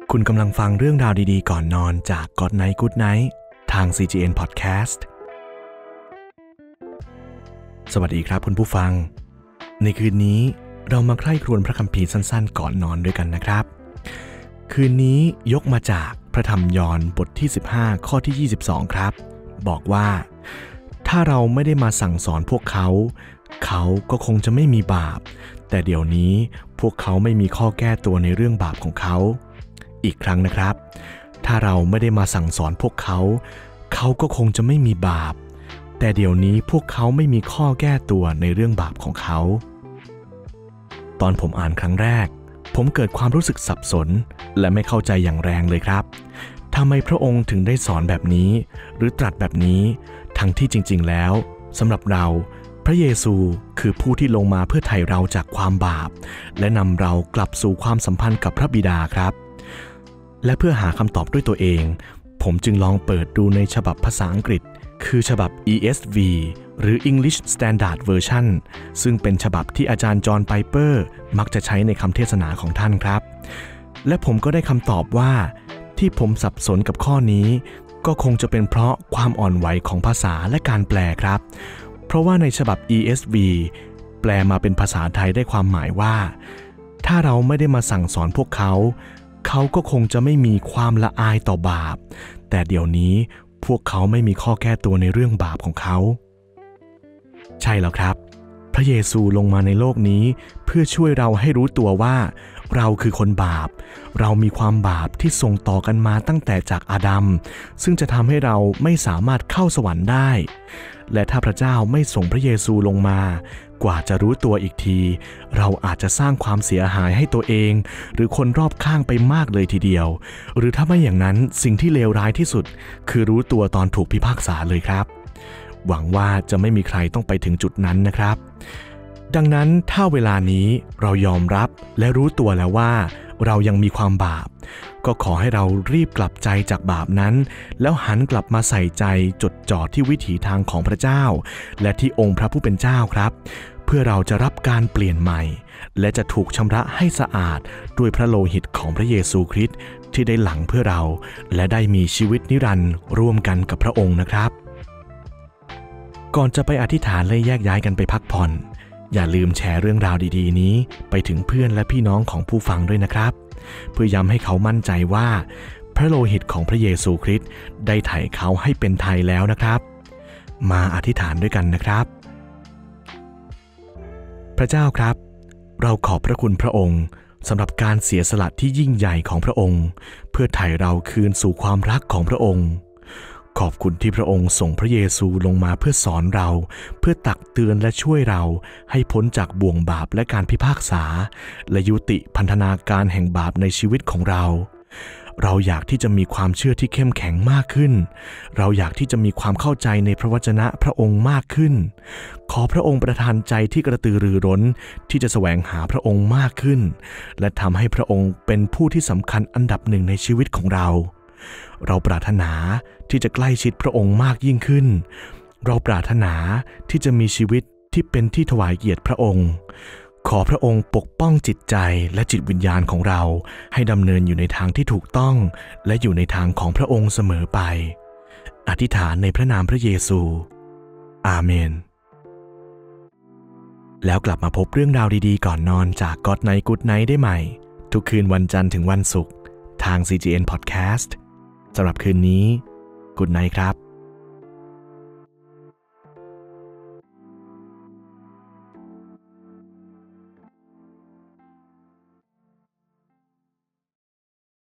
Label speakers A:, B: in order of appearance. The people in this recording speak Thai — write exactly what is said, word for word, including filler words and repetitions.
A: คุณกำลังฟังเรื่องราวดีๆก่อนนอนจาก God Night Good Night ทาง ซี จี เอ็น Podcast สวัสดีครับคุณผู้ฟังในคืนนี้เรามาใคร่ครวญพระคัมภีร์สั้นๆก่อนนอนด้วยกันนะครับคืนนี้ยกมาจากพระธรรมยอห์นบทที่สิบห้าข้อที่ยี่สิบสองครับบอกว่าถ้าเราไม่ได้มาสั่งสอนพวกเขาเขาก็คงจะไม่มีบาปแต่เดี๋ยวนี้พวกเขาไม่มีข้อแก้ตัวในเรื่องบาปของเขาอีกครั้งนะครับถ้าเราไม่ได้มาสั่งสอนพวกเขาเขาก็คงจะไม่มีบาปแต่เดี๋ยวนี้พวกเขาไม่มีข้อแก้ตัวในเรื่องบาปของเขาตอนผมอ่านครั้งแรกผมเกิดความรู้สึกสับสนและไม่เข้าใจอย่างแรงเลยครับทำไมพระองค์ถึงได้สอนแบบนี้หรือตรัสแบบนี้ทั้งที่จริงๆแล้วสำหรับเราพระเยซูคือผู้ที่ลงมาเพื่อไถ่เราจากความบาปและนำเรากลับสู่ความสัมพันธ์กับพระบิดาครับและเพื่อหาคำตอบด้วยตัวเองผมจึงลองเปิดดูในฉบับภาษาอังกฤษคือฉบับ อี เอส วี หรือ English Standard Version ซึ่งเป็นฉบับที่อาจารย์จอห์นไพเปอร์มักจะใช้ในคำเทศนาของท่านครับและผมก็ได้คำตอบว่าที่ผมสับสนกับข้อนี้ก็คงจะเป็นเพราะความอ่อนไหวของภาษาและการแปลครับเพราะว่าในฉบับ อี เอส วี แปลมาเป็นภาษาไทยได้ความหมายว่าถ้าเราไม่ได้มาสั่งสอนพวกเขาเขาก็คงจะไม่มีความละอายต่อบาปแต่เดี๋ยวนี้พวกเขาไม่มีข้อแก้ตัวในเรื่องบาปของเขาใช่แล้วครับพระเยซูลงมาในโลกนี้เพื่อช่วยเราให้รู้ตัวว่าเราคือคนบาปเรามีความบาปที่ส่งต่อกันมาตั้งแต่จากอาดัมซึ่งจะทำให้เราไม่สามารถเข้าสวรรค์ได้และถ้าพระเจ้าไม่ส่งพระเยซูลงมากว่าจะรู้ตัวอีกทีเราอาจจะสร้างความเสียหายให้ตัวเองหรือคนรอบข้างไปมากเลยทีเดียวหรือถ้าไม่อย่างนั้นสิ่งที่เลวร้ายที่สุดคือรู้ตัวตอนถูกพิพากษาเลยครับหวังว่าจะไม่มีใครต้องไปถึงจุดนั้นนะครับดังนั้นถ้าเวลานี้เรายอมรับและรู้ตัวแล้วว่าเรายังมีความบาปก็ขอให้เรารีบกลับใจจากบาปนั้นแล้วหันกลับมาใส่ใจจดจ่อที่วิถีทางของพระเจ้าและที่องค์พระผู้เป็นเจ้าครับเพื่อเราจะรับการเปลี่ยนใหม่และจะถูกชำระให้สะอาดด้วยพระโลหิตของพระเยซูคริสต์ที่ได้หลั่งเพื่อเราและได้มีชีวิตนิรันดร์ร่วมกันกับพระองค์นะครับก่อนจะไปอธิษฐานและแยกย้ายกันไปพักผ่อนอย่าลืมแชร์เรื่องราวดีๆนี้ไปถึงเพื่อนและพี่น้องของผู้ฟังด้วยนะครับเพื่อย้ำให้เขามั่นใจว่าพระโลหิตของพระเยซูคริสต์ได้ไถ่เขาให้เป็นไทยแล้วนะครับมาอธิษฐานด้วยกันนะครับพระเจ้าครับเราขอบพระคุณพระองค์สำหรับการเสียสละที่ยิ่งใหญ่ของพระองค์เพื่อไถ่เราคืนสู่ความรักของพระองค์ขอบคุณที่พระองค์ส่งพระเยซูลงมาเพื่อสอนเราเพื่อตักเตือนและช่วยเราให้พ้นจากบ่วงบาปและการพิพากษาและยุติพันธนาการแห่งบาปในชีวิตของเราเราอยากที่จะมีความเชื่อที่เข้มแข็งมากขึ้นเราอยากที่จะมีความเข้าใจในพระวจนะพระองค์มากขึ้นขอพระองค์ประทานใจที่กระตือรือร้นที่จะแสวงหาพระองค์มากขึ้นและทำให้พระองค์เป็นผู้ที่สำคัญอันดับหนึ่งในชีวิตของเราเราปรารถนาที่จะใกล้ชิดพระองค์มากยิ่งขึ้นเราปรารถนาที่จะมีชีวิตที่เป็นที่ถวายเกียรติพระองค์ขอพระองค์ปกป้องจิตใจและจิตวิญญาณของเราให้ดำเนินอยู่ในทางที่ถูกต้องและอยู่ในทางของพระองค์เสมอไปอธิษฐานในพระนามพระเยซูอาเมนแล้วกลับมาพบเรื่องราวดีๆก่อนนอนจาก God Night Good Night ได้ใหม่ทุกคืนวันจันทร์ถึงวันศุกร์ทาง ซี จี เอ็น Podcast สำหรับคืนนี้ Good Night ครับ